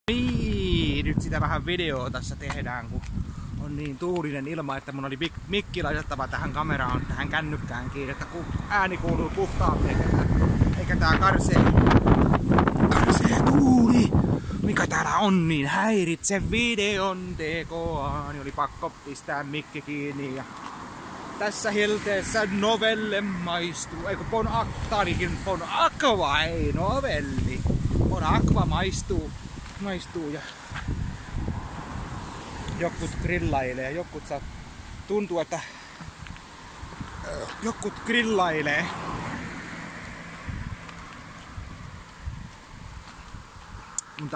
Niin, nyt sitä vähän videoa tässä tehdään, kun on niin tuulinen ilma, että mun oli mikki laitettava tähän kameraan, tähän kännykkään kiinni, että ääni kuuluu puhtaammin, eikä tää karsee tuuli, mikä täällä on, niin häiritse videon tekoa, niin oli pakko pistää mikki kiinni. Ja tässä helteessä novelle maistuu, eikö Bon Aqua, ei novelli. Bon Aqua maistuu ja jotkut grillailee, tuntuu, että jotkut grillailee. Mun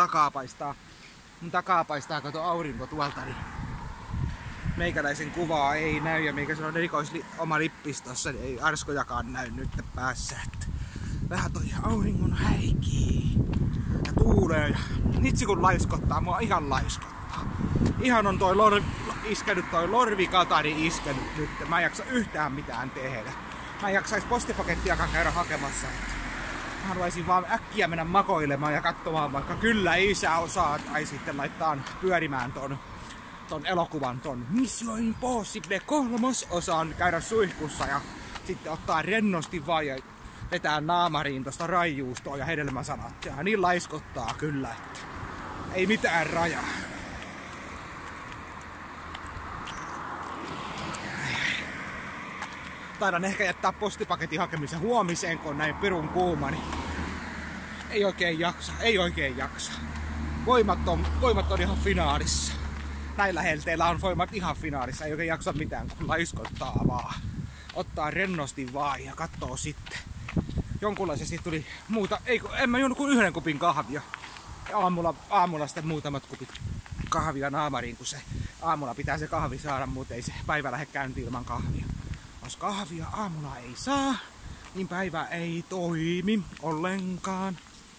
takaa paistaa kato aurinko tuolta, niin meikäläisen kuvaa ei näy ja meikä on oma lippis tossa, niin ei arskojakaan näy nyt päässä. Että vähän toi auringon häikii ja tuulee ja itse kun laiskottaa, mua ihan laiskottaa. Ihan on toi lorvikatari iskenyt nyt, mä en jaksa yhtään mitään tehdä. Mä en jaksais postipakettiakaan käydä hakemassa. Mä haluaisin vaan äkkiä mennä makoilemaan ja katsomaan, vaikka kyllä isä osaa, tai sitten laittaa pyörimään ton elokuvan, ton Mission Impossible 3. osaan, käydä suihkussa ja sitten ottaa rennosti vaan ja vetää naamariin tosta raijuustoa ja hedelmäsanat. Ja niin laiskottaa kyllä, että ei mitään rajaa. Taidan ehkä jättää postipaketin hakemisen huomiseen, kun on näin pirun kuuma, niin ei oikein jaksa. Voimat on ihan finaalissa. Näillä helteillä on voimat ihan finaalissa, ei oikein jaksa mitään, kun laiskottaa vaan. Ottaa rennosti vaan ja kattoo sitten. Jonkunlaisesti tuli muuta, en mä juonut kuin yhden kupin kahvia. Aamulla sitten muutamat kupit kahvia naamariin, kun se aamulla pitää se kahvi saada, muuten ei se päivä lähde käyntiin ilman kahvia. Jos kahvia aamulla ei saa, niin päivä ei toimi ollenkaan.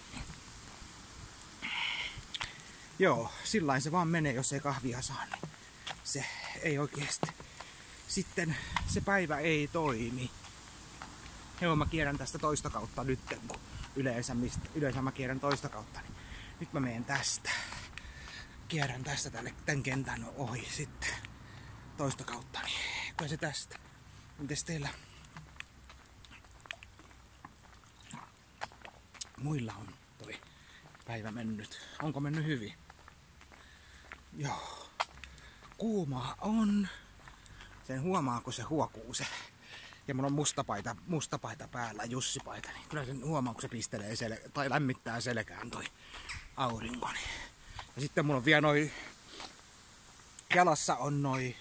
Joo, sillain se vaan menee, jos ei kahvia saa, niin se ei oikeesti. Sitten se päivä ei toimi. Joo, mä kierrän tästä toista kautta nyt, kun yleensä mä kierrän toista kautta, niin nyt mä menen tästä. Kierrän tästä tän kentän ohi sitten toista kautta, niin kyllä se tästä. Mites teillä muilla on toi päivä mennyt? Onko mennyt hyvin? Joo. Kuumaa on. Sen huomaa, kun se huokuu se. Ja mulla on musta paita päällä, Jussi-paita. Niin kyllä sen huomaa, kun se pistelee tai lämmittää selkään toi aurinko. Ja sitten mulla on vielä jalassa on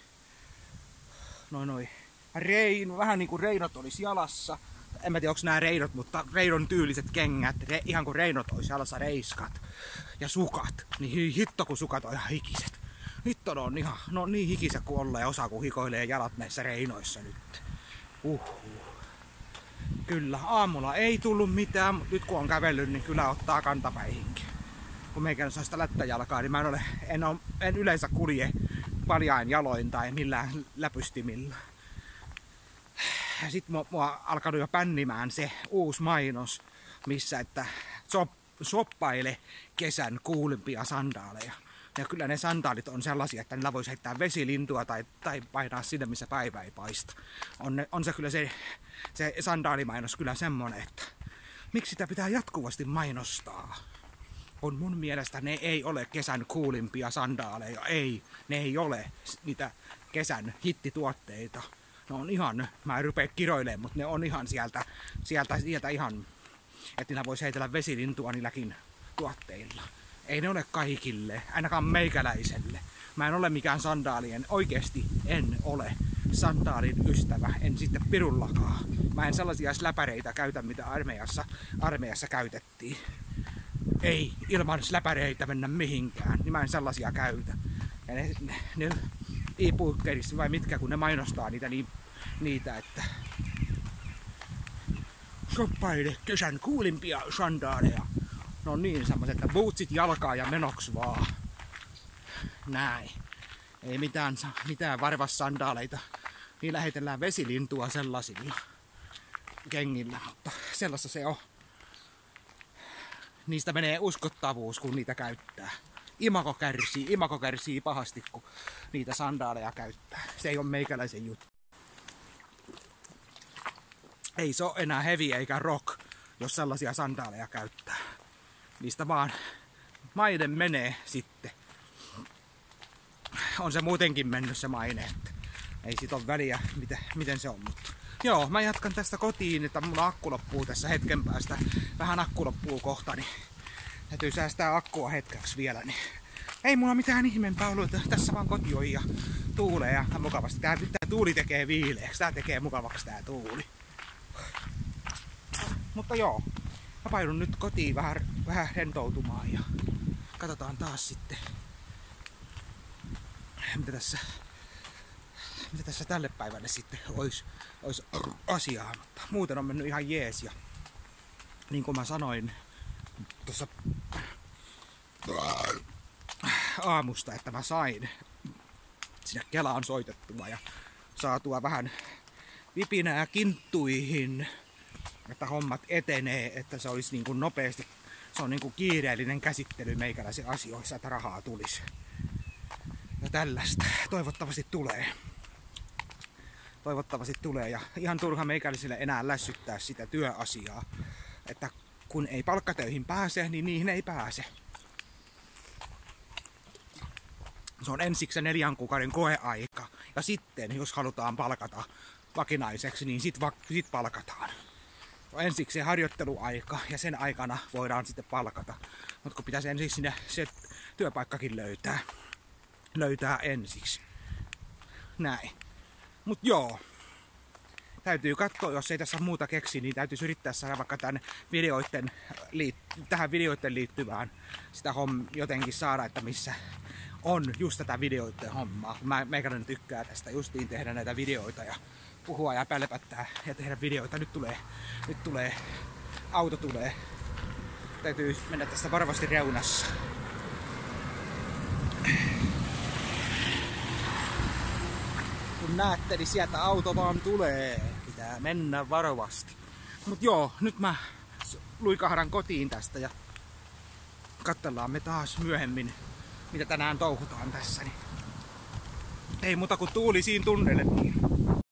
vähän niinku reinot olisi jalassa. En mä tiedä onks nää reinot, mutta reidon tyyliset kengät. Ihan kuin reinot olisi jalassa, reiskat ja sukat. Niin hitto kun sukat on ihan hikiset. Hitto ne on niin hikiset kuin olla ja osaa kun hikoilee jalat näissä reinoissa nyt. Kyllä, aamulla ei tullut mitään, mutta nyt kun on kävellyt, niin kyllä ottaa kantapäihinkin. Kun meikä saa sitä lättäjalkaa, niin en yleensä kulje paljain jaloin tai millään läpystimillä. Ja sit mua alkanut jo pännimään se uusi mainos, missä että shoppaile kesän kuulimpia sandaaleja. Ja kyllä ne sandaalit on sellaisia, että niillä voisi heittää vesilintua tai painaa sinne, missä päivä ei paista. On se kyllä se sandaalimainos kyllä semmonen, että miksi sitä pitää jatkuvasti mainostaa? On mun mielestä ne ei ole kesän kuulimpia sandaaleja. Ne ei ole niitä kesän hittituotteita. Ne on ihan, mä en rupea kiroilemaan, mutta ne on ihan sieltä ihan, että niillä voisi heitellä vesilintua niilläkin tuotteilla. Ei ne ole kaikille, ainakaan meikäläiselle. Mä en ole mikään oikeesti en ole sandaalin ystävä, en sitten pirullakaan. Mä en sellaisia släpäreitä käytä, mitä armeijassa käytettiin. Ei ilman släpäreitä mennä mihinkään, niin mä en sellaisia käytä. Ja ne e-bookerissa vai mitkä, kun ne mainostaa niitä että shoppaile kesän kuulimpia sandaaleja. Ne on niin semmoiset, että bootsit jalkaa ja menoks vaan. Näin. Ei mitään varvassandaaleita. Niin lähetellään vesilintua sellaisilla kengillä, mutta sellaista se on. niistä menee uskottavuus, kun niitä käyttää. Imago kärsii pahasti, kun niitä sandaaleja käyttää. Se ei ole meikäläisen juttu. Ei se ole enää heavy eikä rock, jos sellaisia sandaaleja käyttää. Niistä vaan maine menee sitten. On se muutenkin mennyt se maine, että ei sit ole väliä miten se on. Mutta joo, mä jatkan tästä kotiin, että mulla akku loppuu tässä hetken päästä. Vähän akku loppuu kohta, niin täytyy säästää akkua hetkeksi vielä. Niin ei mulla mitään ihmeempää ollut, että tässä vaan kotiin ja tuulee ja mukavasti. Tää tuuli tekee viileeksi, tää tekee mukavaksi tää tuuli. Mutta joo, mä painun nyt kotiin vähän rentoutumaan ja katsotaan taas sitten, mitä tässä tälle päivälle sitten olisi asiaa. Mutta muuten on mennyt ihan jees ja niin kuin mä sanoin tuossa aamusta, että mä sain sinne Kelaan soitettua ja saatua vähän vipinää kinttuihin, että hommat etenee, että se olisi niin kuin nopeasti, se on niin kuin kiireellinen käsittely meikäläisen asioissa, että rahaa tulisi. Ja tällaista toivottavasti tulee. Toivottavasti tulee ja ihan turha meikäläisille enää lässyttää sitä työasiaa, että kun ei palkkatöihin pääse, niin niihin ei pääse. Se on ensiksi 4 kuukauden koeaika ja sitten jos halutaan palkata vakinaiseksi, niin sit palkataan. Ensiksi se harjoitteluaika ja sen aikana voidaan sitten palkata. Mutta kun pitäisi ensiksi sinne se työpaikkakin löytää ensiksi. Näin. Mut joo. Täytyy katsoa, jos ei tässä muuta keksi, niin täytyisi yrittää saada vaikka tähän videoiden liittyvään sitä jotenkin saada, että missä on just tätä videoiden hommaa. Meikäläinen tykkää tästä justiin tehdä näitä videoita ja puhua ja pälpättää ja tehdä videoita. Nyt tulee, auto tulee. Täytyy mennä tästä varovasti reunassa. Kun näette, niin sieltä auto vaan tulee. Pitää mennä varovasti. Mut joo, nyt mä luikahdan kotiin tästä ja katsellaan me taas myöhemmin, mitä tänään touhutaan tässä. Niin ei muuta kuin tuulisiin tunnelle.